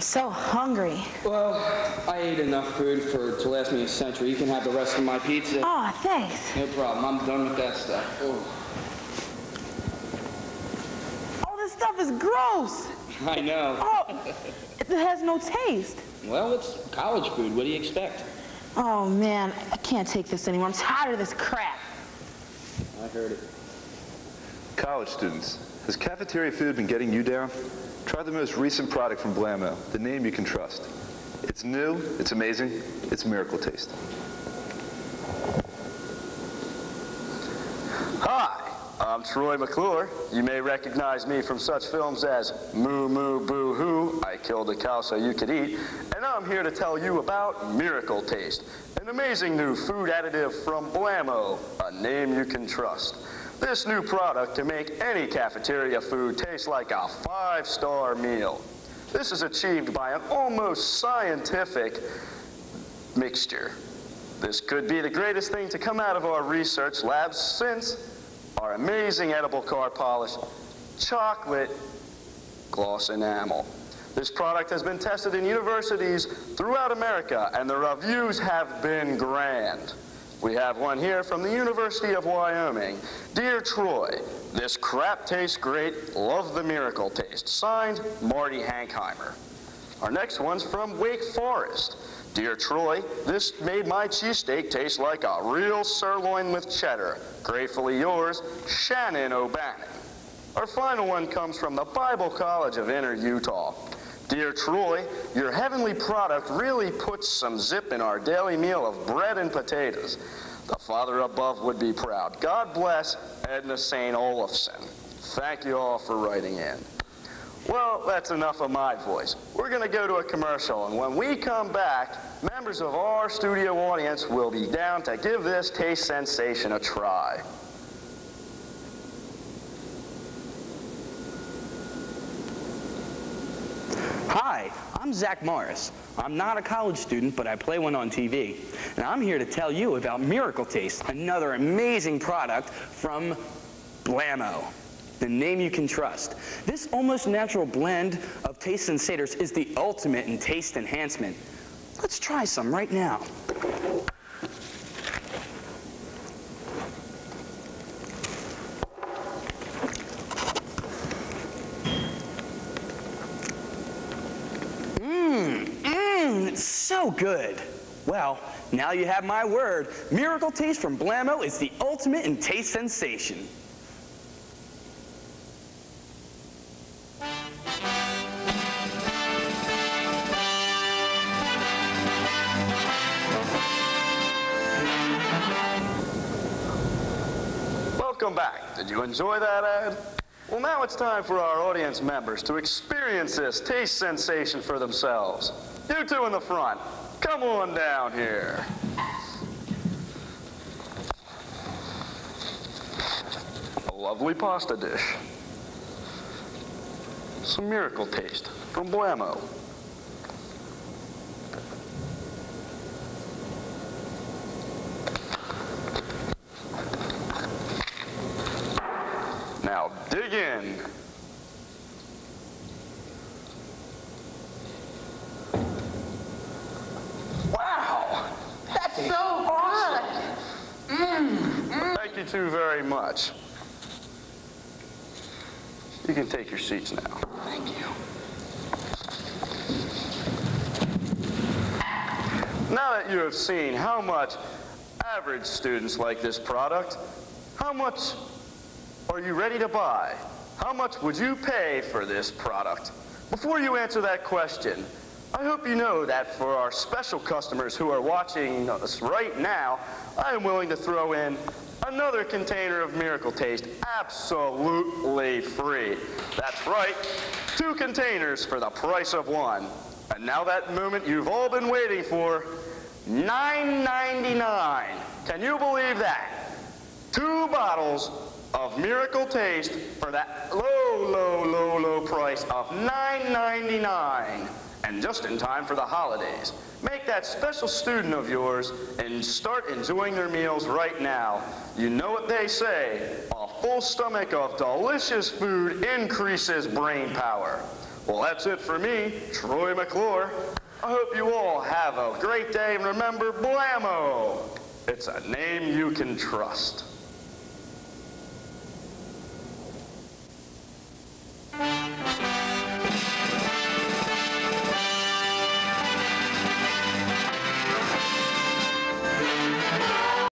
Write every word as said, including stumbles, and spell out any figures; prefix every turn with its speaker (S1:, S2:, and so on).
S1: so hungry.
S2: Well, I ate enough food for to last me a century. You can have the rest of my pizza.
S1: Oh, thanks.
S2: No problem. I'm done with that stuff. Oh.
S1: All this stuff is gross.
S2: I know.
S1: Oh, it has no taste.
S2: Well, it's college food. What do you expect?
S1: Oh, man, I can't take this anymore. I'm tired of this crap.
S2: I heard it.
S3: College students, has cafeteria food been getting you down? Try the most recent product from Blammo, the name you can trust. It's new, it's amazing, it's Miracle Taste.
S4: Hi, I'm Troy McClure. You may recognize me from such films as Moo Moo Boo Hoo, I Killed a Cow So You Could Eat, and I'm here to tell you about Miracle Taste, an amazing new food additive from Blammo, a name you can trust. This new product can make any cafeteria food taste like a five-star meal. This is achieved by an almost scientific mixture. This could be the greatest thing to come out of our research labs since our amazing edible car polish, chocolate gloss enamel. This product has been tested in universities throughout America, and the reviews have been grand. We have one here from the University of Wyoming. Dear Troy, this crap tastes great. Love the Miracle Taste. Signed, Marty Hankheimer. Our next one's from Wake Forest. Dear Troy, this made my cheesesteak taste like a real sirloin with cheddar. Gratefully yours, Shannon O'Bannon. Our final one comes from the Bible College of Inner Utah. Dear Troy, your heavenly product really puts some zip in our daily meal of bread and potatoes. The Father above would be proud. God bless Edna Saint Olafson. Thank you all for writing in. Well, that's enough of my voice. We're going to go to a commercial, and when we come back, members of our studio audience will be down to give this taste sensation a try.
S5: Hi, I'm Zach Morris. I'm not a college student, but I play one on T V. And I'm here to tell you about Miracle Taste, another amazing product from Blammo, the name you can trust. This almost natural blend of taste sensators is the ultimate in taste enhancement. Let's try some right now. It's so good. Well, now you have my word. Miracle Taste from Blammo is the ultimate in taste sensation.
S4: Welcome back. Did you enjoy that ad? Well, now it's time for our audience members to experience this taste sensation for themselves. You two in the front, come on down here. A lovely pasta dish. Some Miracle Taste from Blammo. Now dig in. Wow, that's so awesome. Mm, mm. Thank you two very much. You can take your seats now. Thank you. Now that you have seen how much average students like this product, how much are you ready to buy? How much would you pay for this product? Before you answer that question, I hope you know that for our special customers who are watching us right now, I am willing to throw in another container of Miracle Taste absolutely free. That's right, two containers for the price of one. And now that moment you've all been waiting for, nine ninety-nine. Can you believe that? Two bottles of Miracle Taste for that low, low, low, low price of nine ninety-nine. And just in time for the holidays. Make that special student of yours and start enjoying their meals right now. You know what they say, a full stomach of delicious food increases brain power. Well, that's it for me, Troy McClure. I hope you all have a great day, and remember, Blammo! It's a name you can trust.